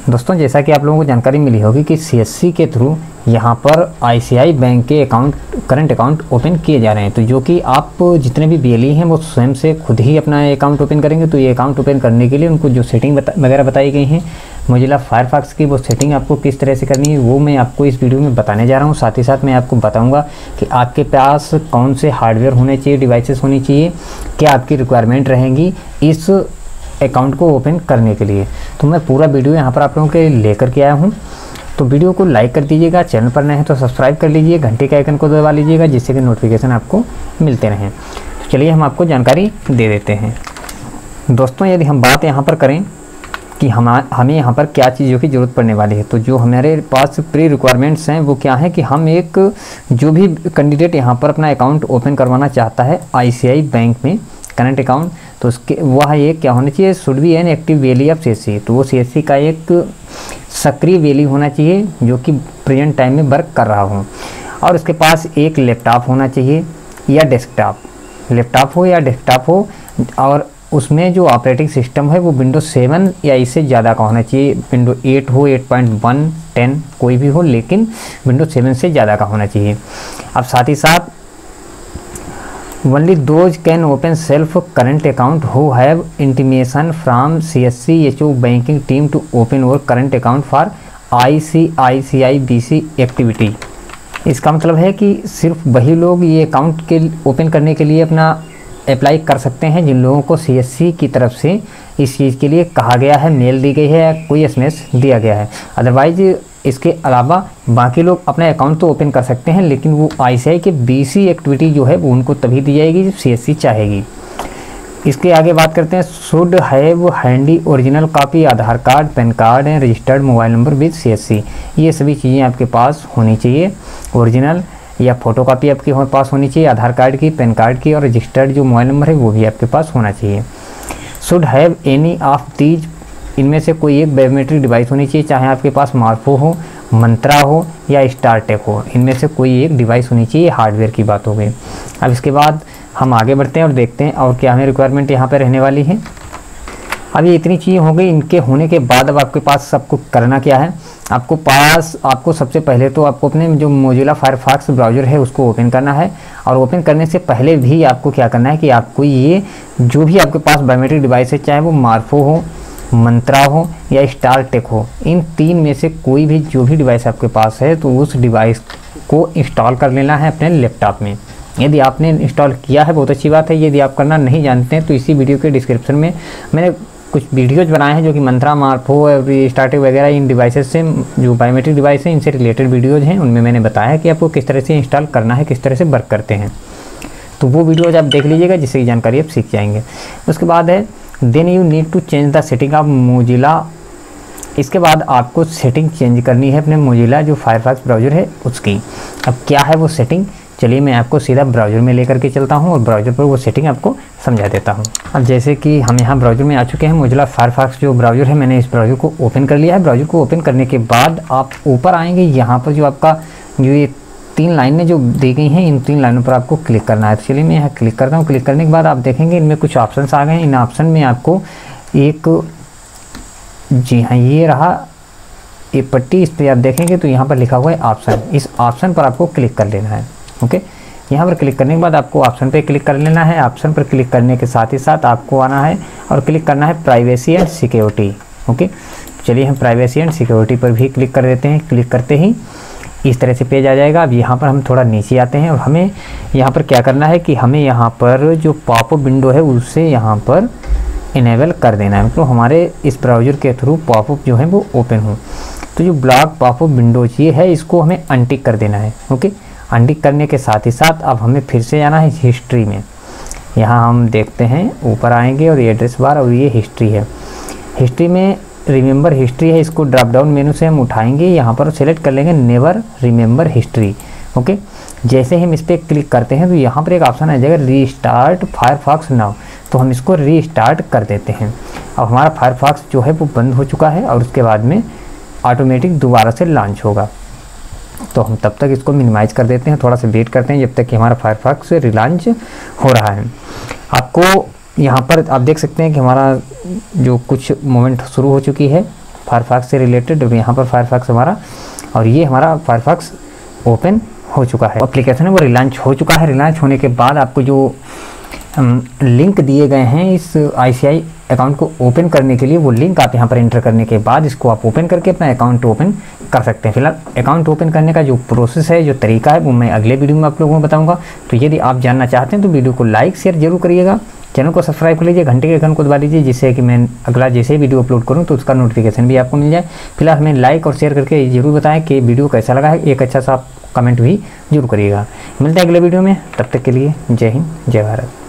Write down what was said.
दोस्तों जैसा कि आप लोगों को जानकारी मिली होगी कि सीएससी के थ्रू यहाँ पर आईसीआई बैंक के करंट अकाउंट ओपन किए जा रहे हैं। तो जो कि आप जितने भी बीएलई हैं वो स्वयं से खुद ही अपना अकाउंट ओपन करेंगे। तो ये अकाउंट ओपन करने के लिए उनको जो सेटिंग वगैरह बताई गई हैं मोजिला फायरफॉक्स की, वो सेटिंग आपको किस तरह से करनी है वो मैं आपको इस वीडियो में बताने जा रहा हूँ। साथ ही साथ मैं आपको बताऊँगा कि आपके पास कौन से हार्डवेयर होने चाहिए, डिवाइसेस होनी चाहिए, क्या आपकी रिक्वायरमेंट रहेंगी इस अकाउंट को ओपन करने के लिए। तो मैं पूरा वीडियो यहाँ पर आप लोगों के लेकर के आया हूँ। तो वीडियो को लाइक कर दीजिएगा, चैनल पर नए हैं तो सब्सक्राइब कर लीजिए, घंटे के आइकन को दबा लीजिएगा जिससे कि नोटिफिकेशन आपको मिलते रहें। तो चलिए हम आपको जानकारी दे देते हैं। दोस्तों यदि हम बात यहाँ पर करें कि हमें यहाँ पर क्या चीज़ों की ज़रूरत पड़ने वाली है, तो जो हमारे पास प्री रिक्वायरमेंट्स हैं वो क्या है कि हम एक जो भी कैंडिडेट यहाँ पर अपना अकाउंट ओपन करवाना चाहता है आईसीआई बैंक में करंट अकाउंट, तो उसके वह एक क्या होना चाहिए, should be an active VLE of CSC. तो वो सीएससी का एक सक्रिय वैली होना चाहिए जो कि प्रेजेंट टाइम में वर्क कर रहा हो, और उसके पास एक लैपटॉप होना चाहिए या डेस्कटॉप, लैपटॉप हो या डेस्कटॉप हो, और उसमें जो ऑपरेटिंग सिस्टम है वो विंडोज 7 या इससे ज़्यादा का होना चाहिए। विंडो 8 हो, 8.1, 10 कोई भी हो, लेकिन विंडोज 7 से ज़्यादा का होना चाहिए। अब साथ ही साथ only those can open self current account who have intimation from CSC HO banking team to open or current account for ICICI BC activity। इसका मतलब है कि सिर्फ वही लोग ये अकाउंट के ओपन करने के लिए अपना अप्लाई कर सकते हैं जिन लोगों को सीएससी की तरफ से इस चीज़ के लिए कहा गया है, मेल दी गई है या कोई एसएमएस दिया गया है। अदरवाइज इसके अलावा बाकी लोग अपना अकाउंट तो ओपन कर सकते हैं, लेकिन वो आईसीआई के बीसी एक्टिविटी जो है वो उनको तभी दी जाएगी जब सीएससी चाहेगी। इसके आगे बात करते हैं, should have handy original copy Aadhaar card, PAN card and registered mobile number with CSC. ये सभी चीज़ें आपके पास होनी चाहिए, ओरिजिनल या फोटो कॉपी आपके पास होनी चाहिए आधार कार्ड की, पैन कार्ड की, और रजिस्टर्ड जो मोबाइल नंबर है वो भी आपके पास होना चाहिए। Should have any of these, इनमें से कोई एक बायोमेट्रिक डिवाइस होनी चाहिए, चाहे आपके पास मार्फो हो, मंत्रा हो या स्टारटेक हो, इनमें से कोई एक डिवाइस होनी चाहिए। हार्डवेयर की बात हो गई। अब इसके बाद हम आगे बढ़ते हैं और देखते हैं और क्या हमें रिक्वायरमेंट यहाँ पर रहने वाली है। अब ये इतनी चीज़ें हो गई, इनके होने के बाद अब आपके पास सबको करना क्या है, आपको सबसे पहले तो आपको अपने जो मोजिला फायरफॉक्स ब्राउज़र है उसको ओपन करना है। और ओपन करने से पहले भी आपको क्या करना है कि आपको ये जो भी आपके पास बायोमेट्रिक डिवाइस है, चाहे वो मार्फो हो, मंत्रा हो या स्टारटेक हो, इन तीन में से कोई भी जो भी डिवाइस आपके पास है तो उस डिवाइस को इंस्टॉल कर लेना है अपने लैपटॉप में। यदि आपने इंस्टॉल किया है बहुत अच्छी बात है, यदि आप करना नहीं जानते हैं तो इसी वीडियो के डिस्क्रिप्शन में मैंने कुछ वीडियोज़ बनाए हैं जो कि मंत्रा, मार्फो, स्टारटेक वगैरह इन डिवाइसेस से जो बायोमेट्रिक डिवाइस हैं इनसे रिलेटेड वीडियोज़ हैं, उनमें मैंने बताया कि आपको किस तरह से इंस्टॉल करना है, किस तरह से वर्क करते हैं। तो वो वीडियोज़ आप देख लीजिएगा जिससे जानकारी आप सीख जाएंगे। उसके बाद है then you need to change the setting of Mozilla. इसके बाद आपको सेटिंग चेंज करनी है अपने मोजिला जो फायरफॉक्स ब्राउज़र है उसकी। अब क्या है वो सेटिंग, चलिए मैं आपको सीधा ब्राउज़र में लेकर के चलता हूं और ब्राउज़र पर वो सेटिंग आपको समझा देता हूं। अब जैसे कि हम यहाँ ब्राउज़र में आ चुके हैं, मोजिला फायरफॉक्स जो ब्राउज़र है मैंने इस ब्राउज़र को ओपन कर लिया है। ब्राउज़र को ओपन करने के बाद आप ऊपर आएंगे, यहाँ पर जो आपका जो ये 3 लाइनें जो दी गई हैं इन 3 लाइनों पर आपको क्लिक करना है। तो चलिए मैं यहाँ क्लिक करता हूँ। क्लिक करने के बाद आप देखेंगे इनमें कुछ ऑप्शंस आ गए हैं। इन ऑप्शन में आपको एक, जी हाँ ये रहा ये पट्टी, इस पर आप देखेंगे तो यहाँ पर लिखा हुआ है ऑप्शन, इस ऑप्शन पर आपको क्लिक कर लेना है। ओके, यहाँ पर क्लिक करने के बाद आपको ऑप्शन पे क्लिक कर लेना है। ऑप्शन पर क्लिक करने के साथ ही साथ आपको आना है और क्लिक करना है प्राइवेसी एंड सिक्योरिटी। ओके, चलिए हम प्राइवेसी एंड सिक्योरिटी पर भी क्लिक कर देते हैं। क्लिक करते ही इस तरह से पेज आ जाएगा। अब यहाँ पर हम थोड़ा नीचे आते हैं और हमें यहाँ पर क्या करना है कि हमें यहाँ पर जो पॉपअप विंडो है उससे यहाँ पर इनेबल कर देना है, मतलब हमारे इस ब्राउज़र के थ्रू पॉपअप जो है वो ओपन हो। तो जो ब्लॉक पॉपअप विंडोज ये है इसको हमें अनटिक कर देना है। ओके, अनटिक करने के साथ ही साथ अब हमें फिर से जाना है हिस्ट्री में। यहाँ हम देखते हैं ऊपर आएंगे और ये एड्रेस बार और ये हिस्ट्री है। हिस्ट्री में रिमेंबर हिस्ट्री है, इसको ड्रॉप डाउन मेनू से हम उठाएंगे, यहाँ पर सेलेक्ट कर लेंगे नेवर रिमेंबर हिस्ट्री। ओके, जैसे ही हम इस पर क्लिक करते हैं तो यहाँ पर एक ऑप्शन आ जाएगा रीस्टार्ट फायरफॉक्स नाउ, तो हम इसको रीस्टार्ट कर देते हैं। अब हमारा फायरफॉक्स जो है वो बंद हो चुका है और उसके बाद में ऑटोमेटिक दोबारा से लॉन्च होगा। तो हम तब तक इसको मिनिमाइज़ कर देते हैं, थोड़ा सा वेट करते हैं जब तक कि हमारा फायरफॉक्स रिलॉन्च हो रहा है। आपको यहाँ पर आप देख सकते हैं कि हमारा जो कुछ मूवमेंट शुरू हो चुकी है फायरफॉक्स से रिलेटेड। यहाँ पर फायरफॉक्स हमारा, और ये हमारा फायरफॉक्स ओपन हो चुका है। एप्लीकेशन है वो रिलॉन्च हो चुका है। रिलॉन्च होने के बाद आपको जो लिंक दिए गए हैं इस ICICI अकाउंट को ओपन करने के लिए, वो लिंक आप यहाँ पर एंटर करने के बाद इसको आप ओपन करके अपना अकाउंट ओपन कर सकते हैं। फिलहाल अकाउंट ओपन करने का जो प्रोसेस है, जो तरीका है, वो मैं अगले वीडियो में आप लोगों को बताऊंगा। तो यदि आप जानना चाहते हैं तो वीडियो को लाइक शेयर जरूर करिएगा, चैनल को सब्सक्राइब कर लीजिए, घंटे के आइकन को दबा दीजिए, जिससे कि मैं अगला जैसे ही वीडियो अपलोड करूँ तो उसका नोटिफिकेशन भी आपको मिल जाए। फिलहाल हमें लाइक और शेयर करके जरूर बताएं कि वीडियो कैसा लगा है। एक अच्छा सा कमेंट भी जरूर करिएगा। मिलते हैं अगले वीडियो में, तब तक के लिए जय हिंद जय भारत।